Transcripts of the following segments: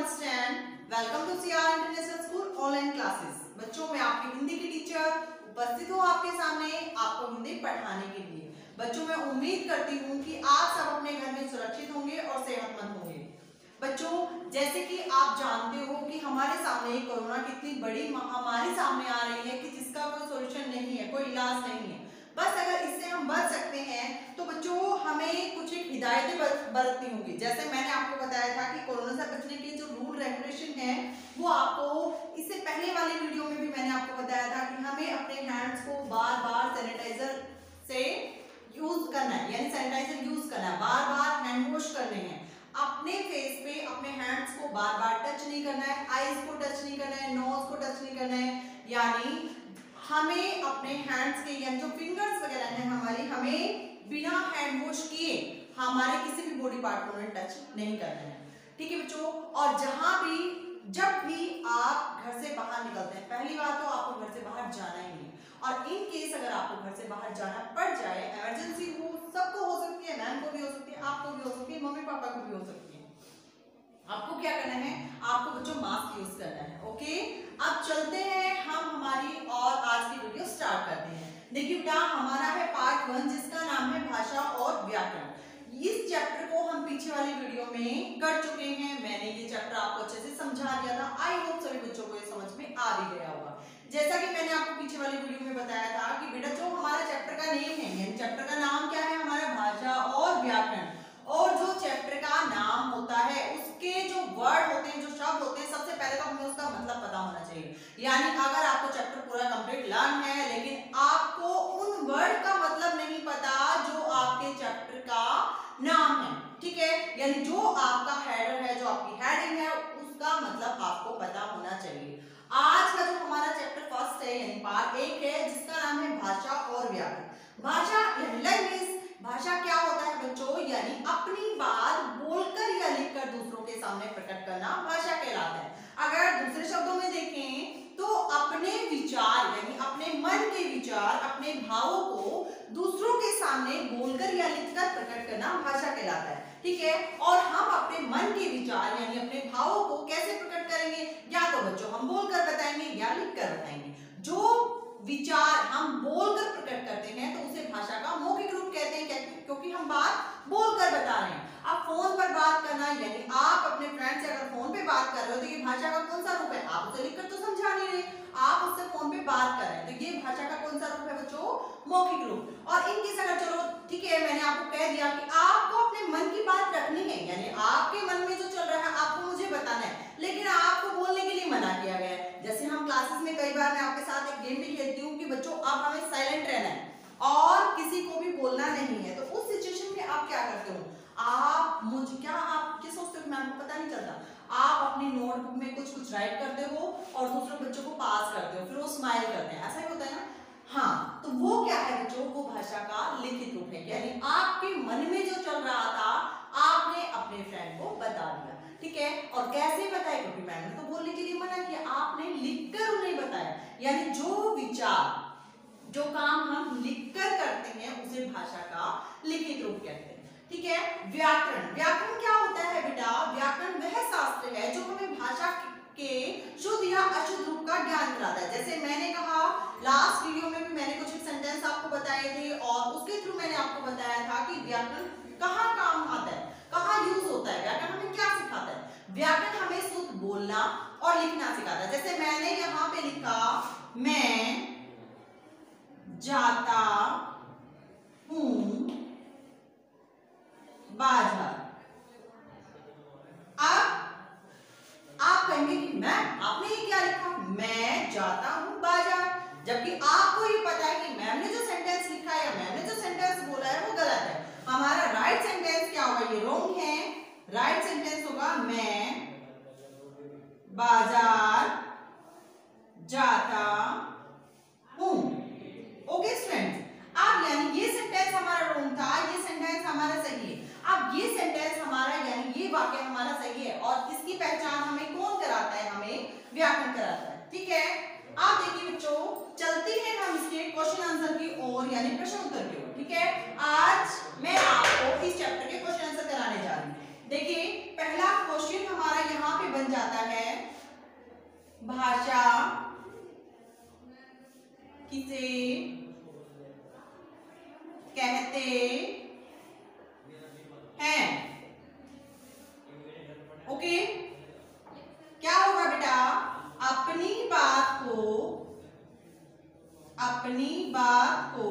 Stand. Welcome to C R international school online classes. बच्चों, मैं आपकी हिंदी की टीचर उपस्थित हूँ आपके सामने आपको हिंदी पढ़ाने के लिए। बच्चों, मैं उम्मीद करती हूँ कि आप सब अपने घर में सुरक्षित होंगे और सेहतमंद होंगे। बच्चों, जैसे कि आप जानते हो कि हमारे सामने कोरोना कितनी बड़ी महामारी सामने आ रही है कि जिसका कोई सोल्यूशन नहीं है, कोई इलाज नहीं है। बस अगर इससे हम बच सकते हैं तो बच्चों हमें कुछ एक हिदायतें बरतनी होंगी। जैसे मैंने आपको बताया था कि कोरोना से बचने के जो रूल रेगुलेशन है वो आपको इससे पहले वाले वीडियो में भी मैंने आपको बताया था कि हमें अपने हैंड्स को बार बार सैनिटाइजर से यूज करना है, यानी सैनिटाइजर यूज करना है, बार बार हैंड वॉश करने हैं। अपने फेस पे अपने हैंड्स को बार बार टच नहीं करना है, आईज को टच नहीं करना है, नोज को टच नहीं करना है, यानी हमें अपने हैंड्स के यानी जो फिंगर्स वगैरह हैं हमारी, हमें बिना हैंड वॉश किए हमारे किसी भी बॉडी पार्ट को टच नहीं करना है। ठीक है बच्चों, और जब भी आप घर से बाहर निकलते हैं, पहली बात तो आपको घर से बाहर जाना ही नहीं, और इन केस अगर आपको घर से बाहर जाना पड़ जाए, इमरजेंसी हो, सबको हो सकती है, मैम को भी हो सकती है, आपको भी हो सकती है, मम्मी पापा को भी हो सकती है। आपको क्या करना है, आपको बच्चों मास्क यूज करना है। ओके, अब चलते हैं हम हमारी और आज की वीडियो स्टार्ट करते हैं। देखिए बेटा, हमारा है पार्ट 1 जिसका नाम है भाषा और व्याकरण। इस चैप्टर को हम पीछे वाली वीडियो में कर चुके हैं। मैंने ये चैप्टर आपको अच्छे से समझा दिया था। आई होप सभी बच्चों को ये समझ में आ भी गया होगा। जैसा कि मैंने आपको पीछे वाली वीडियो में बताया था कि बेटा जो हमारा चैप्टर का नेम है, यानी चैप्टर का नाम क्या है हमारा, भाषा और व्याकरण। और जो चैप्टर का नाम होता है उसके जो वर्ड होते हैं, जो शब्द होते हैं, सबसे पहले तो हमें उसका मतलब पता होना चाहिए। यानी अगर आपको चैप्टर पूरा कंप्लीट लर्न है लेकिन आपको उन वर्ड का मतलब नहीं पता जो आपके चैप्टर का नाम है, ठीक है, यानी जो आपका हेडर है, जो आपकी हेडिंग है, उसका मतलब आपको पता होना चाहिए। आज का जो हमारा चैप्टर फर्स्ट है यानी पार्ट 1 है जिसका नाम है भाषा और व्याकरण। भाषा यानी लैंग्वेज। भाषा क्या होता है बच्चों, यानी अपनी बात बोलकर या लिखकर दूसरों के सामने प्रकट करना भाषा कहलाता है। अगर दूसरे शब्दों में देखें तो अपने विचार यानी अपने मन के विचार, अपने भावों को दूसरों के सामने बोलकर या लिखकर प्रकट करना भाषा कहलाता है। ठीक है, और हम अपने मन के विचार यानी अपने भावों को कैसे प्रकट करेंगे, या तो बच्चों हम बोलकर बताएंगे या लिखकर बताएंगे। जो विचार हम बोलकर प्रकट करते हैं तो उसे भाषा का मौखिक रूप कहते हैं, क्योंकि हम बात बोलकर बता रहे हैं। अब फोन पर बात करना यानी आप अपने फ्रेंड से अगर फोन पे बात कर रहे हो तो ये भाषा का कौन सा रूप है, आप उसे लिखकर तो समझा नहीं रहे, आप उससे फोन पे बात कर रहे हैं, तो ये भाषा का कौन सा रूप है बच्चों, मौखिक रूप। और इनकी अगर चलो ठीक है, मैंने आपको कह दिया कि आपको अपने मन की बात रखनी है, यानी आपके मन में जो चल रहा है आपको मुझे बताना है, लेकिन आपको बोलने के लिए मना किया गया है। जैसे हम क्लासेस में कई बार मैं आपके साथ एक गेम भी खेलती हूँ कि बच्चों अब हमें साइलेंट रहना है और किसी को भी बोलना नहीं है, तो उस सिचुएशन में आप क्या करते हो, आप क्या सोचते हो कि मैम को पता नहीं चलता, आप अपनी नोटबुक में कुछ राइट करते हो और दूसरे बच्चों को पास करते हो, फिर वो स्माइल करते हैं, ऐसा ही होता है ना। हाँ, तो वो क्या है बच्चों, वो भाषा का लिखित रूप है, यानी आपके मन में जो चल रहा था आपने अपने फ्रेंड को बता दिया। ठीक है, और कैसे बताया, क्योंकि मैंने तो बोलने के लिए मना किया, आपने लिखकर उन्हें बताया, यानी जो विचार जो काम हम लिखकर करते हैं उसे भाषा का लिखित रूप कहते हैं। ठीक है, व्याकरण। व्याकरण क्या होता है बेटा, व्याकरण वह शास्त्र है जो हमें भाषा के शुद्ध या अशुद्ध रूप का ज्ञान कराता है। जैसे मैंने कहा लास्ट वीडियो में भी मैंने कुछ सेंटेंस आपको बताए थे और उसके थ्रू मैंने आपको बताया था कि व्याकरण कहाँ काम आता है, कहाँ यूज होता है। व्याकरण हमें क्या सिखाता है, व्याकरण हमें शुद्ध बोलना और लिखना सिखाता है। जैसे मैंने यहाँ पे लिखा, मैं जाता हूं बाजार। अब आप कहेंगे कि मैम आपने ये क्या लिखा, मैं जाता हूं बाजार, जबकि आपको ये पता है कि मैम ने जो सेंटेंस लिखा है या मैम ने जो सेंटेंस बोला है वो गलत है। हमारा राइट सेंटेंस क्या होगा, ये रॉन्ग है, राइट सेंटेंस होगा मैं बाजार जाता हूं। ओके स्टूडेंट्स, अब यानी ये सेंटेंस हमारा रॉन्ग था, ये सेंटेंस हमारा सही है। अब ये सेंटेंस हमारा यानी ये वाक्य हमारा सही है और इसकी पहचान हमें कौन कराता है, हमें व्याकरण कराता है। ठीक है, आप देखिए बच्चों, चलते हैं हम इसके क्वेश्चन आंसर की ओर, यानी प्रश्न उत्तर की ओर। ठीक है, आज मैं आपको इस चैप्टर के क्वेश्चन आंसर कराने जा रही हूँ। देखिए पहला क्वेश्चन हमारा यहाँ पे बन जाता भाषा किसे कहते हैं। ओके, क्या होगा बेटा, अपनी बात को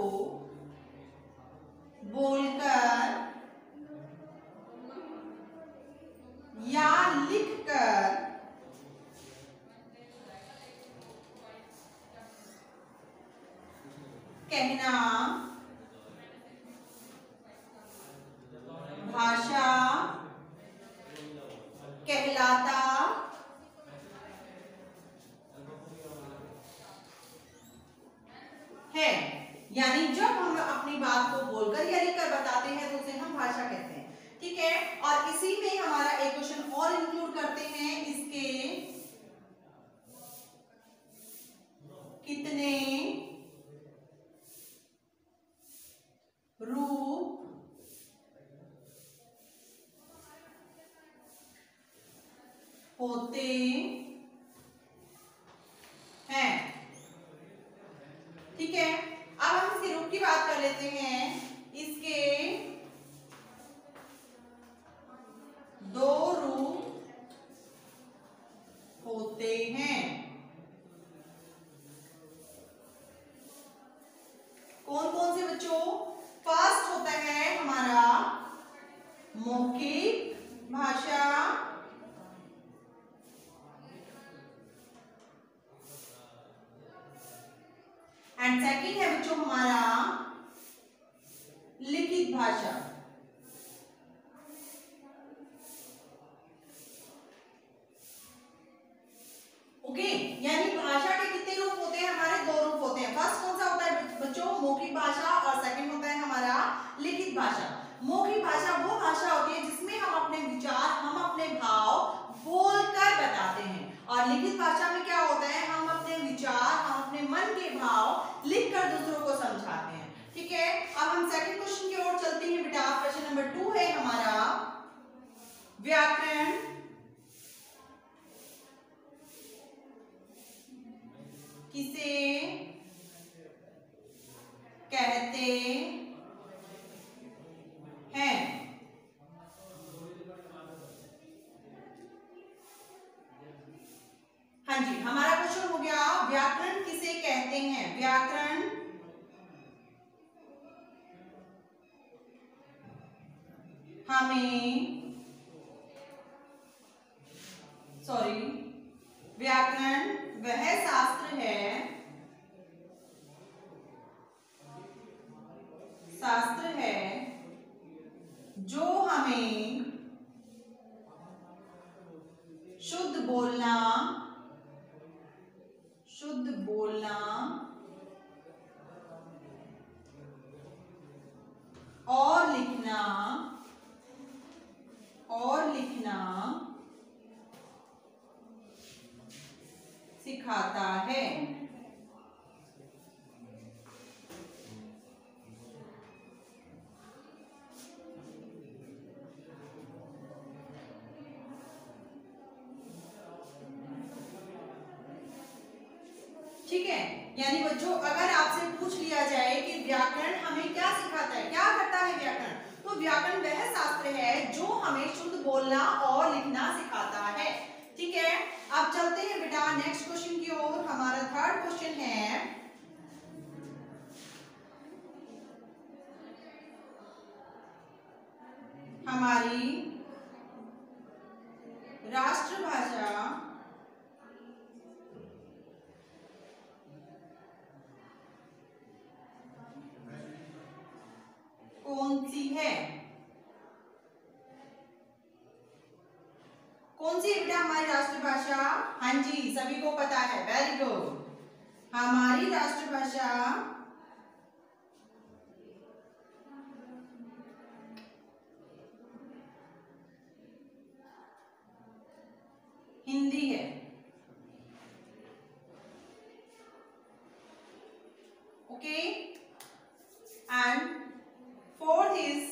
बोलकर या लिखकर कहना भाषा कहलाता है। यानी जब हम अपनी बात को बोलकर या लिखकर बताते हैं तो उसे हम भाषा कहते हैं। ठीक है, और इसी में हमारा एक क्वेश्चन और इंक्लूड करते हैं, इसके कितने रूप होते हैं। ठीक है, अब हम इसके रूप की बात कर लेते हैं। इसके 2 रूप होते हैं। कौन कौन से बच्चों? फर्स्ट होता है हमारा मौखिक भाषा, एंड सेकंड है बच्चों हमारा लिखित भाषा। ओके, यानी भाषा के कितने रूप होते हैं? हमारे 2 रूप होते हैं। फर्स्ट कौन सा होता है बच्चों? मौखिक भाषा, और सेकंड होता है हमारा लिखित भाषा। मौखिक भाषा वो भाषा होती है जिसमें हम अपने विचार, हम अपने भाव बोलकर बताते हैं, और लिखित भाषा में क्या होता है, हम अपने विचार, हम अपने मन के भाव लिखकर दूसरों को समझाते हैं। ठीक है, अब हम सेकंड क्वेश्चन की ओर चलते हैं बेटा। क्वेश्चन नंबर 2 है हमारा व्याकरण किसे कहते हैं। हाँ जी, हमारा क्वेश्चन हो गया व्याकरण किसे कहते हैं। व्याकरण व्याकरण वह शास्त्र है जो हमें शुद्ध बोलना और लिखना सिखाता है। ठीक है, यानी बच्चों अगर आपसे पूछ लिया जाए कि व्याकरण हमें क्या सिखाता है, क्या करता है व्याकरण, तो व्याकरण वह शास्त्र है जो हमें शुद्ध बोलना और लिखना सिखाता है। ठीक है, अब चलते हैं बेटा नेक्स्ट क्वेश्चन की ओर। हमारा थर्ड क्वेश्चन है हमारी राष्ट्रभाषा कौन सी है। कौन सी है बेटा हमारी राष्ट्रभाषा? हाँ जी, सभी को पता है, वेरी गुड। हमारी राष्ट्रभाषा हिंदी है। ओके, एंड फोर्थ इज,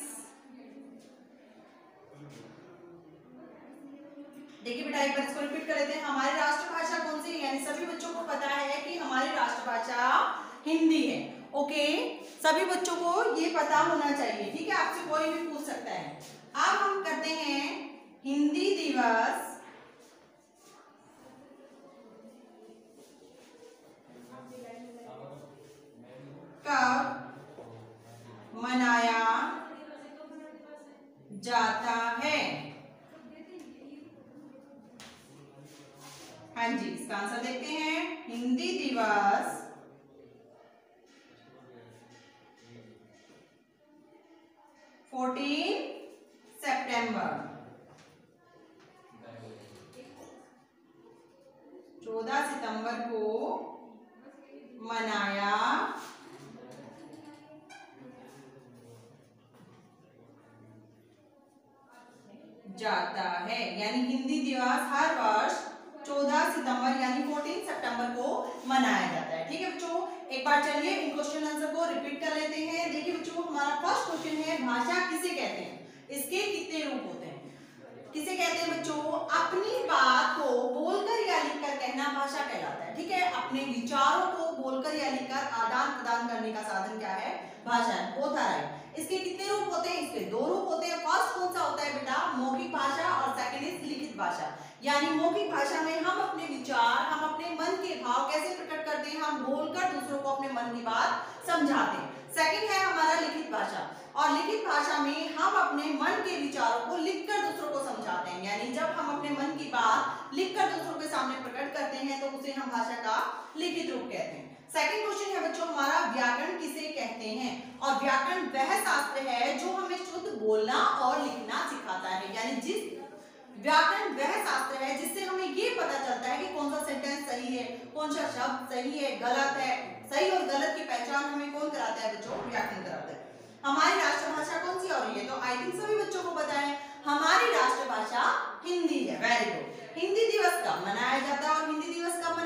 देखिए बेटा एक बार इसको रिपीट कर लेते हैं। हमारी राष्ट्रभाषा कौन सी है, यानी यानी सभी बच्चों को पता है कि हमारी राष्ट्रभाषा हिंदी है। ओके, सभी बच्चों को ये पता होना चाहिए, ठीक है, आपसे कोई भी पूछ सकता है। अब हम करते हैं हिंदी दिवस कब मनाया जाता है। हाँ जी, इसका आंसर देखते हैं। हिंदी दिवस 14 सितंबर, 14 सितंबर को मनाया जाता है। यानी हिंदी दिवस हर वर्ष 14 सितंबर यानी 14 सितंबर को मनाया जाता है। ठीक है बच्चों, एक बार चलिए इन क्वेश्चन आंसर को रिपीट कर लेते हैं। देखिए बच्चों, हमारा फर्स्ट क्वेश्चन है भाषा किसे कहते हैं, इसके कितने रूप होते हैं। किसे कहते हैं बच्चों, अपनी बात को बोलकर या लिखकर कहना भाषा कहलाता है। ठीक है, अपने विचारों को बोलकर या लिखकर आदान प्रदान करने का साधन क्या है, भाषा है। Both are right. इसके कितने रूप होते हैं, इसके दो रूप होते हैं। फर्स्ट कौन सा होता है बेटा, मौखिक भाषा, और सेकंड इज लिखित भाषा। यानी मौखिक भाषा में हम अपने विचार, हम अपने मन के भाव कैसे प्रकट करते हैं, हम बोलकर दूसरों को अपने मन की बात समझाते हैं। सेकंड है हमारा लिखित भाषा, और लिखित भाषा में हम अपने मन के विचारों को लिखकर दूसरों को समझाते हैं। यानी जब हम अपने मन की बात लिखकर दूसरों के सामने प्रकट करते हैं तो उसे हम भाषा का लिखित रूप कहते हैं। सेकंड क्वेश्चन है बच्चों हमारा, व्याकरण किसे कहते हैं। और व्याकरण वह शास्त्र है जो हमें शुद्ध बोलना और लिखना सिखाता है। यानी जिस व्याकरण वह शास्त्र है जिससे हमें ये पता चलता है कि कौन सा सेंटेंस सही है, कौन सा शब्द सही है, गलत है। सही और गलत की पहचान हमें कौन कराता है बच्चों, व्याकरण कराता है। हमारी राष्ट्रभाषा कौन सी और ये तो आई थिंक सभी बच्चों को पता है, हमारी राष्ट्रभाषा हिंदी है। Very good. हिंदी दिवस कब मनाया जाता है, और हिंदी दिवस कब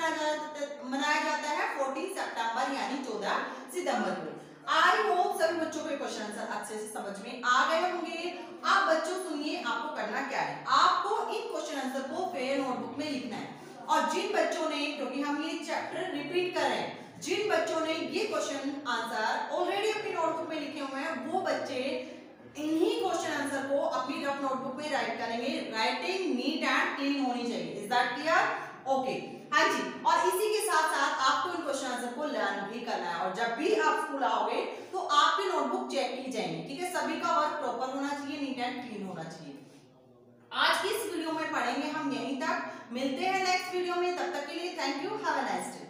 मनाया जाता है 14 सितंबर यानी 14 सितंबर को। आई होप सभी बच्चों के क्वेश्चन आंसर अच्छे से समझ में आ गए होंगे। अब बच्चों सुनिए, आपको करना क्या है, आपको इन क्वेश्चन आंसर को फेयर नोटबुक में लिखना है। और जिन बच्चों ने, क्योंकि हम ये चैप्टर रिपीट कर रहे हैं, जिन बच्चों ने ये क्वेश्चन आंसर ऑलरेडी अपनी नोटबुक में लिखे हुए हैं वो बच्चे इन्हीं क्वेश्चन आंसर को अपनी रफ नोटबुक में राइट करेंगे। राइटिंग नीट एंड क्लीन होनी चाहिए। Is that clear? ओके, हाँ जी। और इसी के साथ साथ आपको इन क्वेश्चन आंसर को लर्न भी करना है, और जब भी आप स्कूल आओगे तो आपकी नोटबुक चेक की जाएगी। ठीक है, सभी का वर्क प्रॉपर होना चाहिए, नीट एंड क्लीन होना चाहिए। आज की इस वीडियो में पढ़ेंगे हम यहीं तक, मिलते हैं नेक्स्ट वीडियो में, तब तक के लिए thank you, have a nice day.